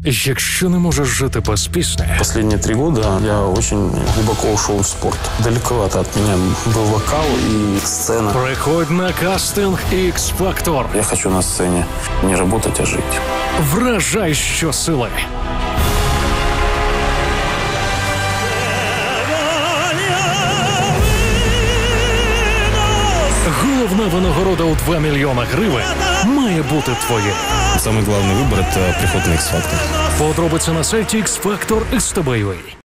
Якщо не можеш жити без пісні, Последние 3 года я очень глубоко ушел в спорт. Далековато от меня был вокал и сцена. приходь на кастинг X-Factor. Я хочу на сцене не работать, а жить. Вражай щосили. Головна винагорода у 2 мільйона гривень має бути твоє. Самый главный выбор – это приход на X-Factor. Подробиці на сайті X-Factor STB.ua.